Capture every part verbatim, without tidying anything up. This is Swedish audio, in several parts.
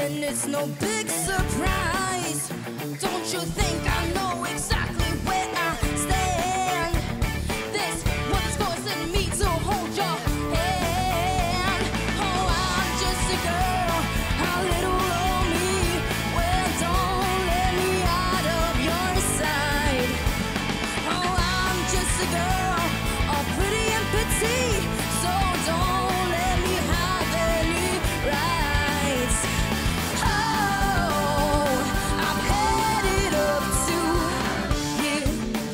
And it's no big surprise. Don't you think I know exactly where I stand? This one's forcing me to hold your hand. Oh, I'm just a girl, how little of me. Well, don't let me out of your sight. Oh, I'm just a girl, all pretty and petite. So don't let me have any rights. Oh, I'm headed up to you.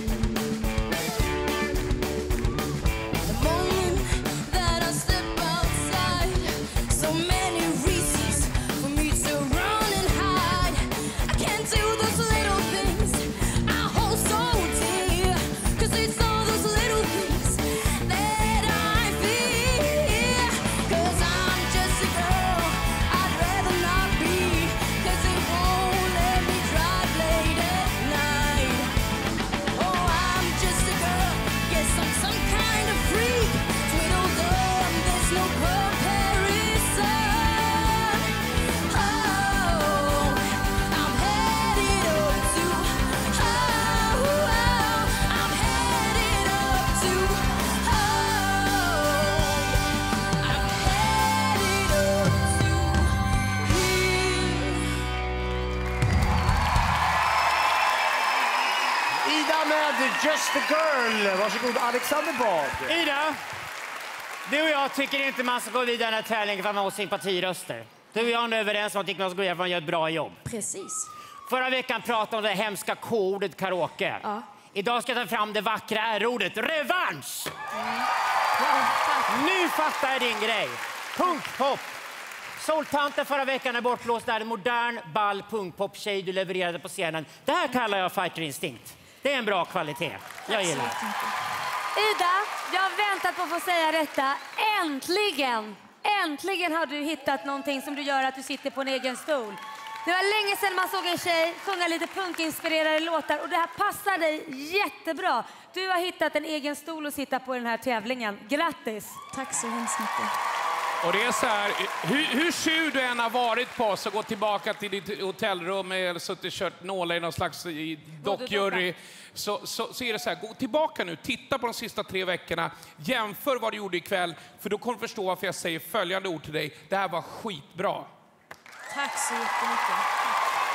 The moment that I step outside, so many reasons for me to run and hide. I can't do those little things I hold so dear, 'cause it's all those little things that I fear. 'Cause I'm just a girl, I'd rather not be, 'cause it won't let me drive late at night. Oh, I'm just a girl, yes, I'm some kind of freak. Twiddle thumb, there's no comparison. Oh, I'm headed up to, oh, I'm headed up to, oh, I'm headed up to here. Ida med Just a Girl. Varsågod, Alexander Bard. Ida, du och jag tycker inte man ska gå vidare i den här tävlingen för att man har sympatiröster. Du och jag är överens om att man ska gå vidare för att man gör ett bra jobb. Precis. Förra veckan pratade om det hemska K-ordet karaoke. Ja. Idag ska jag ta fram det vackra R-ordet. Revansch! Nu fattar jag din grej. Punkpop. Soultanten förra veckan är bortblåst. Det är en modern, ball punkpop-tjej du levererade på scenen. Det här kallar jag Fighter Instinct. Det är en bra kvalitet. Jag gillar det. Ida, jag har väntat på att få säga detta. Äntligen! Äntligen har du hittat någonting som du gör att du sitter på en egen stol. Det var länge sedan man såg en tjej sjunga lite punkinspirerade låtar och det här passar dig jättebra. Du har hittat en egen stol att sitta på i den här tävlingen. Grattis! Tack så hemskt mycket. Och det är så här, hur, hur sur du än har varit på så gå tillbaka till ditt hotellrum eller suttit och kört nålar i någon slags i dockjury. Så, så, så är det så här, gå tillbaka nu, titta på de sista tre veckorna, jämför vad du gjorde ikväll, för då kommer du förstå varför jag säger följande ord till dig. Det här var skitbra. Tack så jättemycket.